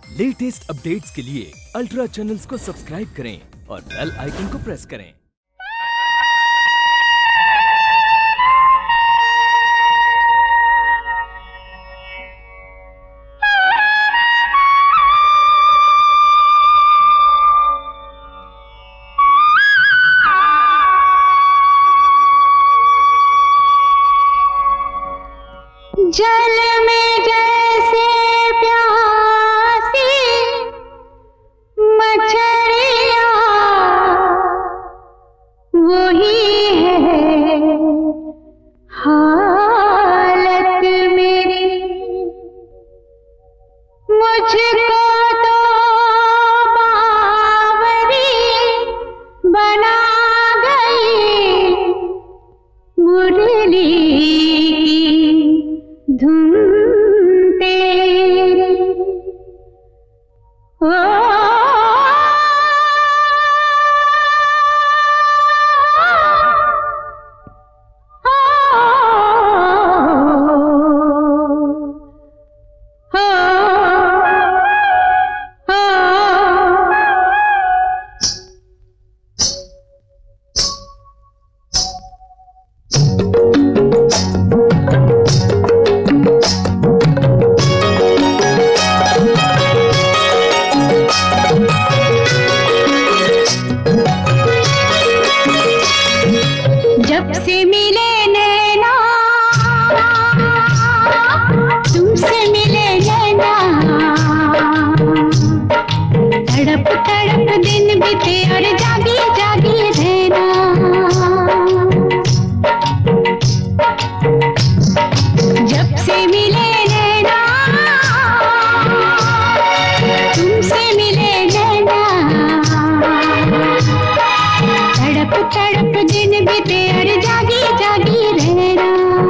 Latest updates के लिए ultra channels को सब्सक्राइब करें और बेल आइकन को प्रेस करें। जल में जैसे प्यासी मछलियाँ वही है हालत मेरी। मुझको तो बावरी बना गई मुरली धुन तेरी। ओ जब से मिले नैना तुमसे मिले नैना, तड़प तड़प दिन बीते और जागी जागी रहना। जब से मिले नैना तुमसे मिले नैना, तड़प तड़प दिन बीते और जागी जागी रहना।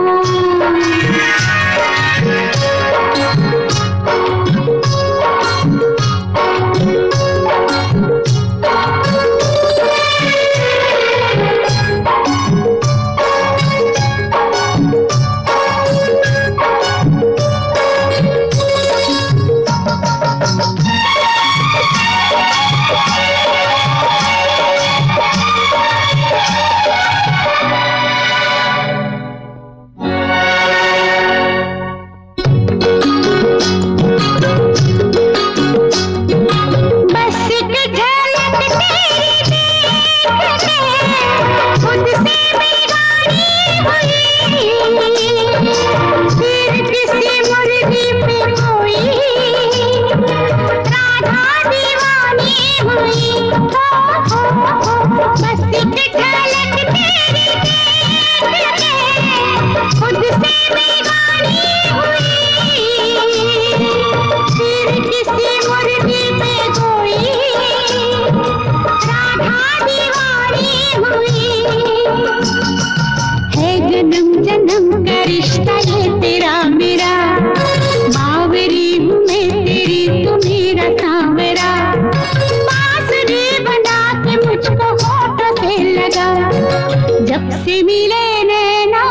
जन्म का रिश्ता है तेरा मेरा, बावरी हूँ मैं तेरी तू मेरा सांवरा। बांसुरी बना के मुझको होठों से लगा, जब से मिले नैना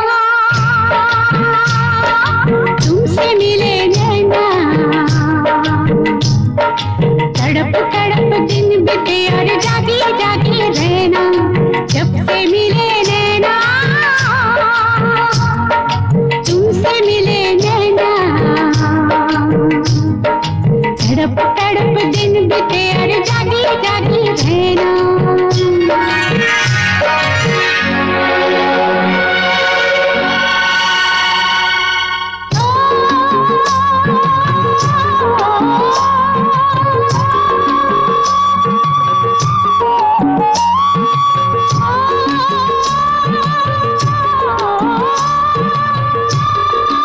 तुमसे मिले नैना, तड़प तड़प दिन बीते और जागी जागी रहना। जब से मिले नैना तुमसे मिले नैना, तड़प तड़प दिन बीते और जागी जागी रहना।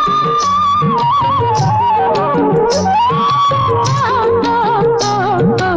Oh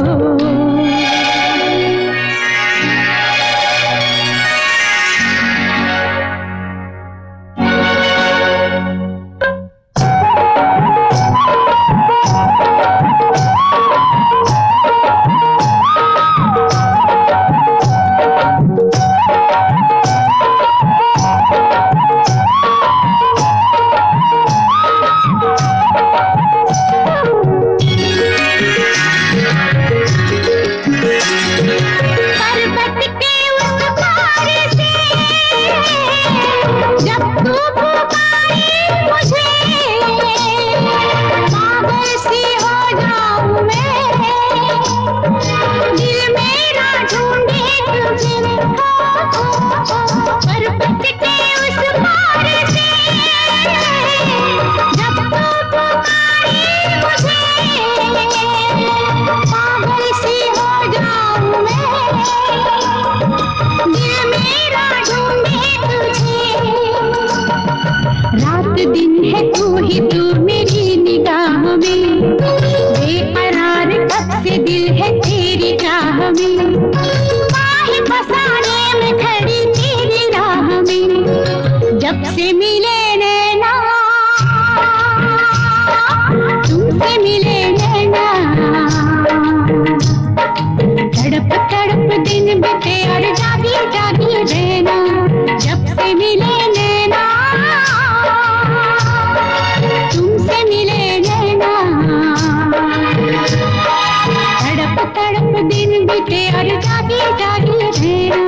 से मिले नैना, तुमसे मिले नैना, तड़प तड़प दिन बीते और जागी जागी रहना। जब से मिले नैना, तुमसे मिले नैना, तड़प तड़प दिन बीते और जागी जागी रहना।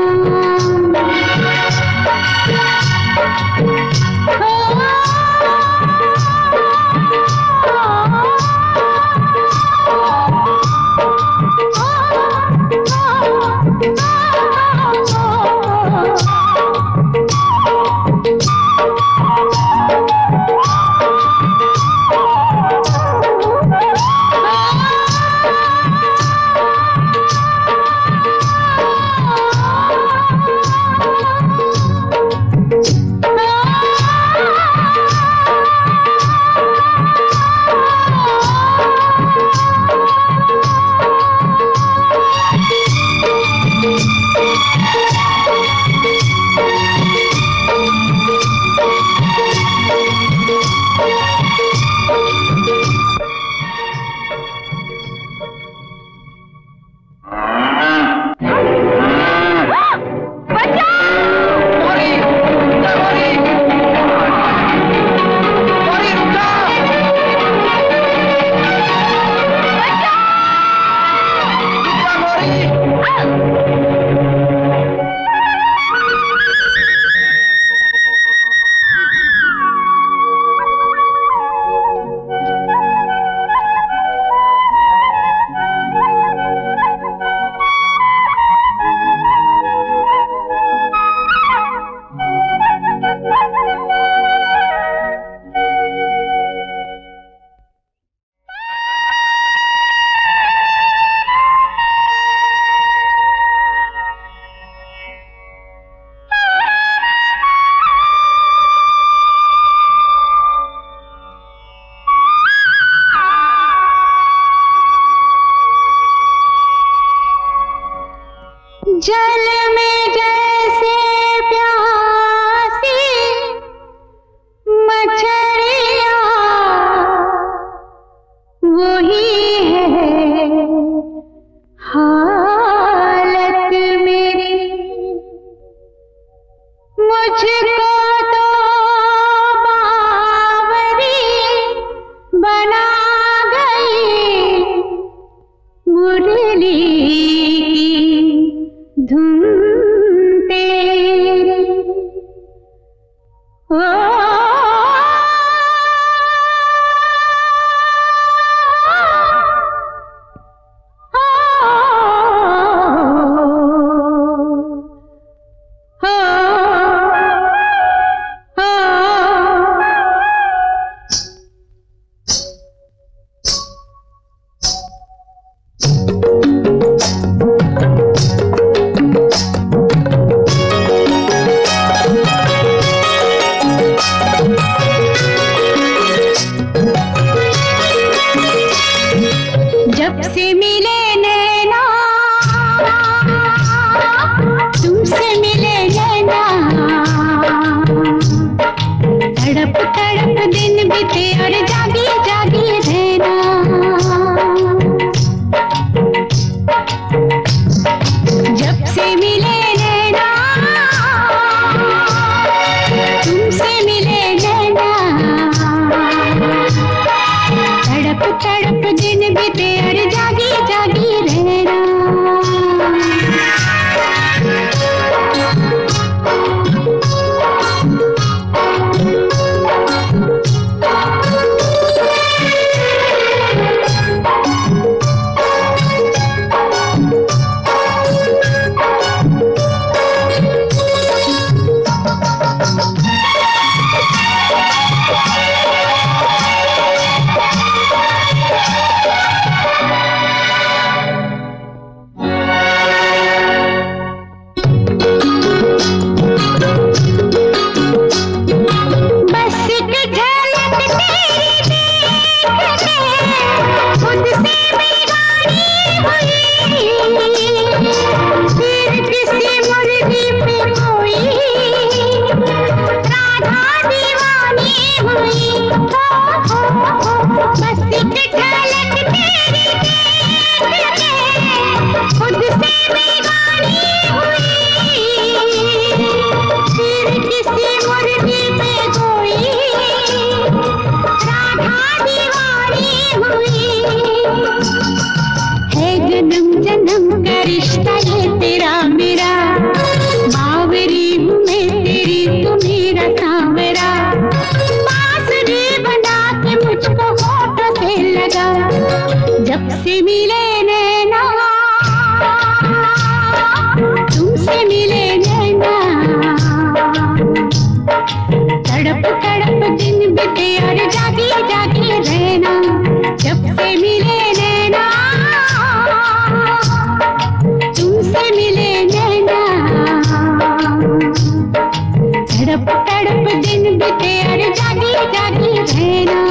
जल में जैसे प्यासी मछलियाँ वही है हालत मेरी। मुझको तो बावरी बना गई मुरली धुन तेरी। ओ जब से मिले नैना, तुमसे मिले नैना, तड़प तड़प दिन बीते और जागी जागी रहना। जब से मिले नैना, तुमसे मिले नैना, तड़प तड़प दिन बीते और जागी जागी रहना। रिश्ता है तेरा मेरा, बावरी हूँ मैं तेरी तू मेरा सांवरा, बांसुरी बना के मुझको होठों से लगा, जब से मिले नैना तुमसे मिले नैना, तड़प तड़प दिन बीते और जागी जागी रहना, जब से मिले नैना तुमसे मिले नैना, तड़प तड़प दिन बीते और जागी जागी रहना।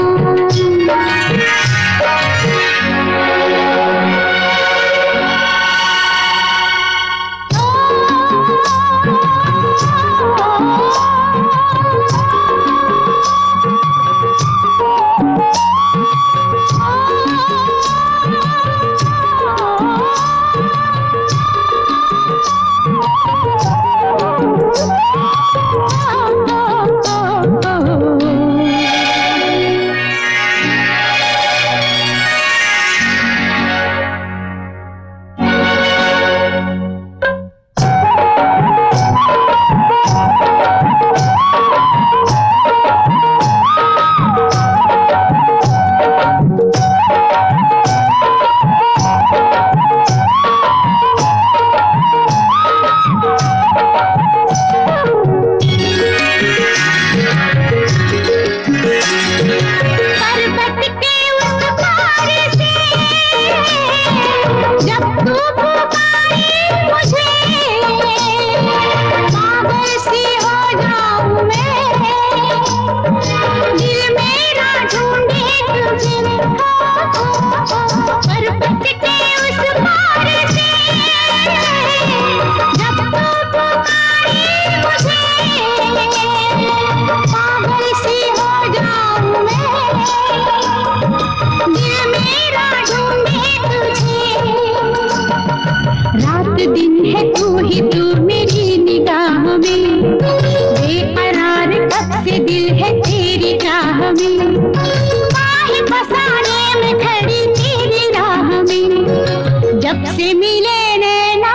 दिन है तू ही तू मेरी निगाह में, बेकरार कब से दिल है तेरी चाह में, बाहें पसारे में खड़ी तेरी राह में, जब से मिले नैना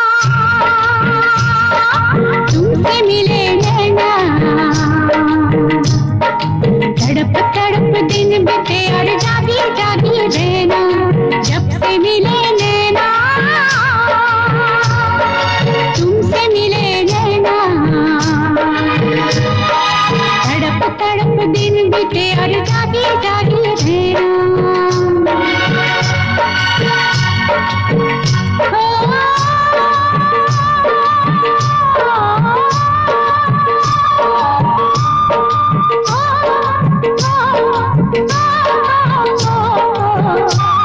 तुमसे मिले नैना, तड़प तड़प दिन बीते और जागी जागी रहना, जब से मिले नैना तुमसे मिले नैना, तड़प तड़प दिन बीते और जागी जागी रहना। Oh